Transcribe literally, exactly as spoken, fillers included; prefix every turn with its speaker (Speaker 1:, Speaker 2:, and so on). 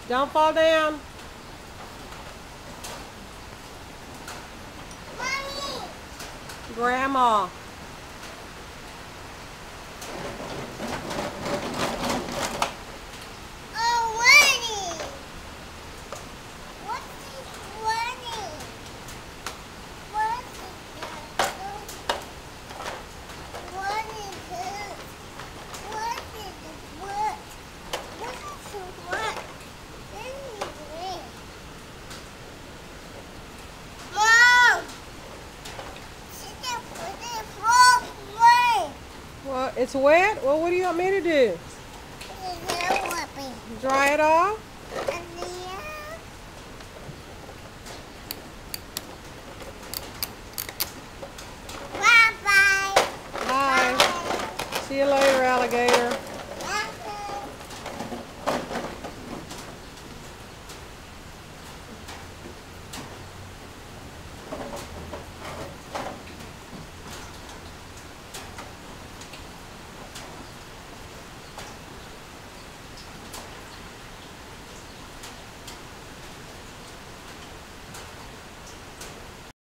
Speaker 1: Don't fall down.
Speaker 2: Mommy.
Speaker 1: Grandma.
Speaker 2: Oh, running. What is running? What is that? What is it? What is it? What? What is it? What? This is it. Mom! She can put it wrong way.
Speaker 1: Well, it's wet. Well, what do you want me to do?
Speaker 2: It's not whooping.
Speaker 1: Dry it off?